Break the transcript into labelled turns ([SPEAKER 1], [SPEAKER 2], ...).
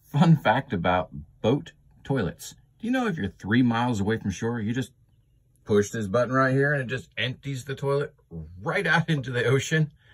[SPEAKER 1] Fun fact about boat toilets. Do you know if you're 3 miles away from shore, you just push this button right here and it just empties the toilet right out into the ocean?